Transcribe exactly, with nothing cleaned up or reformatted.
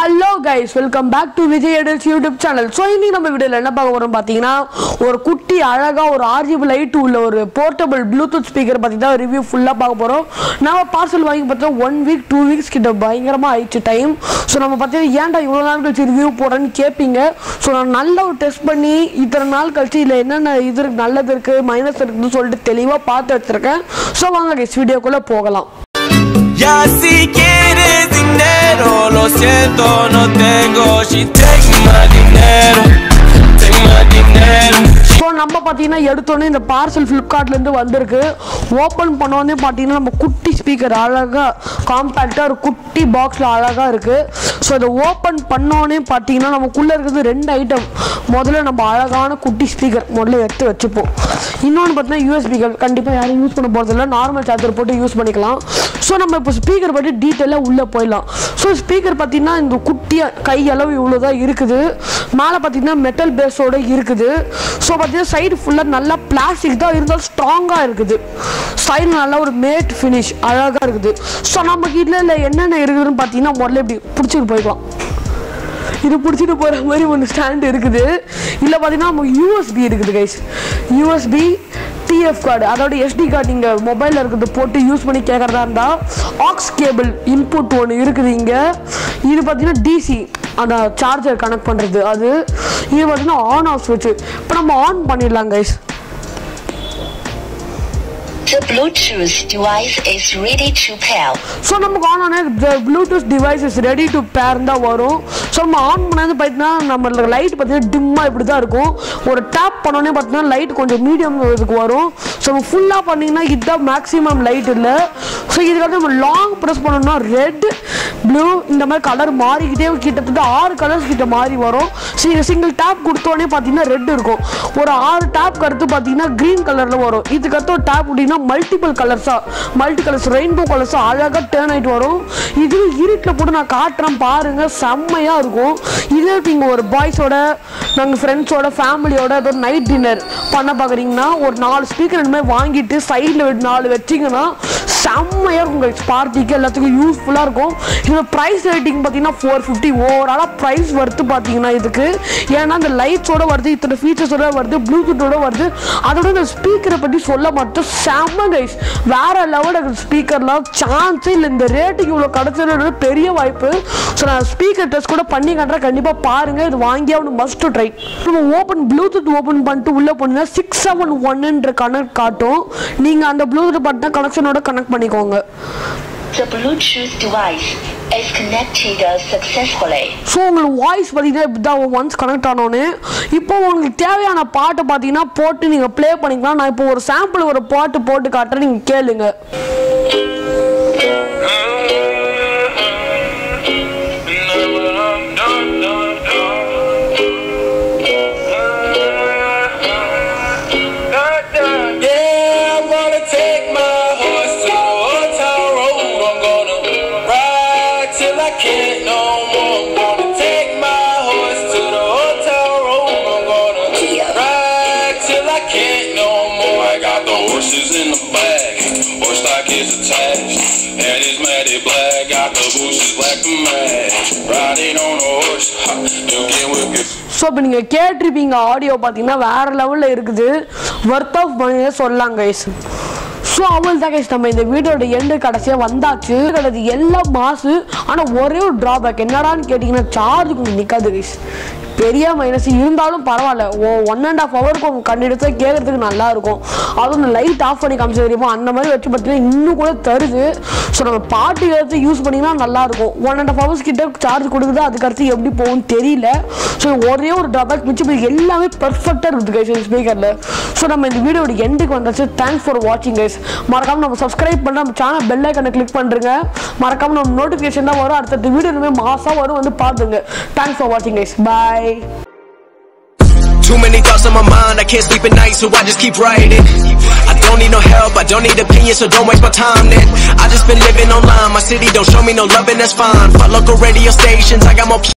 Hello guys, welcome back to Vijay Adults YouTube channel. So இன்னைக்கு நம்ம வீடியோல என்ன பார்க்க போறோம் பாத்தீங்கன்னா ஒரு குட்டி அழகா ஒரு R G B லைட் உள்ள ஒரு போர்ட்டபிள் ப்ளூடூத் ஸ்பீக்கர் பத்தி தான் ரிவ்யூ ஃபுல்லா பார்க்க போறோம். நாம பார்சல் வாங்கி பார்த்தா one week two weeks கிட்ட பயங்கரமா ஆயிடுச்சு டைம். சோ நம்ம பத்தி ஏன்டா இவ்வளவு நாள் கழிச்சு ரிவ்யூ போறேன்னு கேப்பீங்க. சோ நான் நல்ல ஒரு டெஸ்ட் பண்ணி இத்தனை நாள் கழிச்சு இல்ல என்னென்ன இது நல்லது இருக்கு மைனஸ் இருக்குன்னு சொல்லிட்டு தெளிவா பார்த்து வச்சிருக்கேன். சோ வாங்க guys வீடியோக்குள்ள போகலாம். Ya si quieres dinero, lo siento, no tengo. She take my dinero, take my dinero. So நம்ம பாத்தீங்கன்னா எடுத்தோனே இந்த பார்சல் Flipkartல இருந்து வந்திருக்கு. ஓபன் பண்ணோனே பாத்தீங்கன்னா நம்ம குட்டி ஸ்பீக்கர் அழகா காம்பாக்ட்டா ஒரு குட்டி பாக்ஸ்ல அழகா இருக்கு. சோ இத ஓபன் பண்ணோனே பாத்தீங்கன்னா நமக்குள்ள இருக்குது ரெண்டு ஐட்டம். முதல்ல நம்ம அழகான குட்டி ஸ்பீக்கர் முதல்ல எடுத்து வச்சுப்போம். இன்னொன்னு பாத்தீங்கன்னா U S B கேபிள் கண்டிப்பா யாரும் யூஸ் பண்ண போறது இல்ல, நார்மல் சார்ஜர் போட்டு யூஸ் பண்ணிக்கலாம். சோ நம்ம இப்போ ஸ்பீக்கர் பத்தி டீடைலா உள்ள போயிடலாம். சோ ஸ்பீக்கர் பாத்தீங்கன்னா இந்த குட்டியா கை அளவு இவ்வளவுதான் இருக்குது. மேல பாத்தீங்கன்னா மெட்டல் பேஸோட இருக்குது. சோ பாத்தீங்கன்னா சைடு ஃபுல்லா நல்லா பிளாஸ்டிக் தான் இருந்தாலும் ஸ்ட்ராங்கா இருக்குது. சைடு நல்லா ஒரு மேட் ஃபினிஷ் அழகா இருக்குது. சோ நம்ம இதுல என்னென்ன இருக்குதுன்னு பாத்தீங்கன்னா முதல்ல இப்படி பிடிச்சிட்டு போய்க்கலாம். இது பிடிச்சிட்டு போற மாதிரி ஒன்று ஸ்டாண்ட் இருக்குது. இல்லை பார்த்தீங்கன்னா நம்ம U S B இருக்குது guys. U S B T F card அதோட S D கார்டு நீங்கள் மொபைலில் இருக்கிறது போட்டு யூஸ் பண்ணி கேட்குறதா இருந்தால் ஆக்ஸ் கேபிள் இன்புட் ஒன்று இருக்குது இங்கே. இது பார்த்தீங்கன்னா D C அந்த சார்ஜர் கனெக்ட் பண்ணுறது அது. இது பார்த்தீங்கன்னா ஆன் ஆஃப் ஸ்விட்ச். இப்போ நம்ம ஆன் பண்ணிடலாம் guys. The Bluetooth device is ready to pair. So நமக்கு ஆன் ஆன the Bluetooth device is ready to pair தான் வரும். ஸோ நம்ம ஆன் பண்ணது பார்த்தீங்கன்னா நம்ம லைட் பார்த்தீங்கன்னா டிம்மாக இப்படி தான் இருக்கும். ஒரு டேப் பண்ணோன்னே பார்த்தீங்கன்னா லைட் கொஞ்சம் மீடியம் இதுக்கு வரும். ஸோ நம்ம ஃபுல்லாக பண்ணிங்கன்னா இதுதான் மேக்ஸிமம் லைட் இல்லை. ஸோ இதுக்காக நம்ம லாங் ப்ரெஸ் பண்ணோம்னா ரெட் ப்ளூ இந்த மாதிரி கலர் மாறிக்கிட்டே கிட்டத்தட்ட ஆறு கலர்ஸ் கிட்ட மாறி வரும். ஸோ சிங்கிள் டேப் கொடுத்தோடனே பார்த்தீங்கன்னா ரெட் இருக்கும். ஒரு ஆறு டேப் கருத்து பார்த்தீங்கன்னா க்ரீன் கலரில் வரும். இதுக்கடுத்து ஒரு டேப் அப்படின்னா மல்டிபிள் கலர்ஸா மல்டி கலர்ஸ் ரெயின்போ கலர்ஸா அழகா டர்ன் ஆயிட்டு வரும். இது இருட்டில் போட்டு நான் காட்டுறேன் பாருங்க, செம்மையா இருக்கும். இதே நீங்க ஒரு பாய்ஸோட நாங்கள் ஃப்ரெண்ட்ஸோட ஃபேமிலியோட ஏதோ நைட் டின்னர் பண்ண பார்க்குறீங்கன்னா ஒரு நாலு ஸ்பீக்கர் இந்த மாதிரி வாங்கிட்டு சைடில் நாலு வச்சிங்கன்னா செம்மையாக இருக்கும் உங்கள் பார்ட்டிக்கு எல்லாத்துக்கும் யூஸ்ஃபுல்லாக இருக்கும். இதோட ப்ரைஸ் ரேட்டிங் பார்த்தீங்கன்னா ஃபோர் ஃபிஃப்டி ஓவராலாக ப்ரைஸ் வருது பார்த்தீங்கன்னா இதுக்கு. ஏன்னா இந்த லைட்ஸோட வருது, இத்தனை ஃபீச்சர்ஸோட வருது, ப்ளூடூத்தோட வருது. அதோட இந்த ஸ்பீக்கரை பற்றி சொல்ல மட்டும் செம்ம கைஸ், வேற லெவல் ஸ்பீக்கர்லாம் சான்ஸே இல்லை. இந்த ரேட்டுக்கு இவ்வளோ கிடச்சது பெரிய வாய்ப்பு. ஸோ நான் ஸ்பீக்கர் டெஸ்ட் கூட பண்ணி காட்டுறேன், கண்டிப்பாக பாருங்கள். இது வாங்கி அவனு மஸ்ட் ட்ரை. நம்ம ஓப்பன் ப்ளூடூத் ஓப்பன் பண்ணிட்டு உள்ளே போனீங்கன்னா சிக்ஸ் செவன் ஒன்னுன்ற கனெக்ட் காட்டும். நீங்கள் அந்த ப்ளூடூத் பார்த்தா கனெக்ஷனோட கனெக்ட் பண்ணிக்கோங்க. The Bluetooth device is connected successfully. So உங்களுக்கு வாய்ஸ் பார்த்தீங்கன்னா இப்படி தான் ஒன்ஸ் கனெக்ட் ஆனோன்னு இப்போ உங்களுக்கு தேவையான பாட்டை பார்த்தீங்கன்னா போட்டு நீங்கள் ப்ளே பண்ணிக்கலாம். நான் இப்போ ஒரு சாம்பிள் ஒரு பாட்டு போட்டு காட்டுறேன், நீங்கள் கேளுங்க. In the bag, horse stock is attached, and it's matted black. Got the bushes black to match. Riding on a horse, you can whip it. So இப்போ நீங்கள் கேட்டிருப்பீங்க ஆடியோ பார்த்தீங்கன்னா வேறு லெவலில் இருக்குது, ஒர்த் ஆஃப் மணியே சொல்லலாம் கைஸ். ஸோ அவள் தான் கைஸ் நம்ம இந்த வீடியோட எண்டு கடைசியாக வந்தாச்சு. கிடையாது எல்லாம் மாசு, ஆனால் ஒரே ஒரு ட்ராபேக் என்னடான்னு கேட்டிங்கன்னா சார்ஜ் கொஞ்சம் நிற்காது கைஸ். பெரிய மைனஸ் இருந்தாலும் பரவாயில்ல, ஓ ஒன் அண்ட் ஆஃப் ஹவருக்கு உங்கள் கண்டிப்பாக கேட்கறதுக்கு நல்லா இருக்கும். அதுவும் லைட் ஆஃப் பண்ணி காமிச்சு தெரியுமா அந்த மாதிரி வச்சு பார்த்தீங்கன்னா இன்னும் கூட தருது. ஸோ நம்ம பாட்டு எடுத்து யூஸ் பண்ணிங்கன்னா நல்லாயிருக்கும். ஒன் அண்ட் ஆஃப் ஹவர்ஸ் கிட்ட சார்ஜ் கொடுக்குது, அதுக்கடுத்து எப்படி போகும்னு தெரியல. ஸோ ஒரே ஒரு ட்ராபேக் மிச்சம் எல்லாமே பெர்ஃபெக்டாக இருக்குது கைஸ் ஸ்பீக்கரில். ஸோ நம்ம இந்த வீடியோட எண்டுக்கு வந்தாச்சு. தேங்க்ஸ் ஃபார் வாட்சிங் கைஸ். மறக்காமல் நம்ம சப்ஸ்கிரைப் பண்ண நம்ம சேனல் பெல் ஐக்கனை கிளிக் பண்ணுறங்க. மறக்காமல் நம்ம நோட்டிஃபிகேஷன் தான் வரும், அடுத்தடுத்த வீடியோ இனிமேல் மாதம் வரும், வந்து பார்த்துங்க. தேங்க்ஸ் ஃபார் வாட்சிங் guys, bye. Too many thoughts on my mind, I can't sleep at night, so I just keep writing. I don't need no help, I don't need opinions, so don't waste my time then. I just been living online, my city don't show me no love and that's fine. Fuck local radio stations, I got more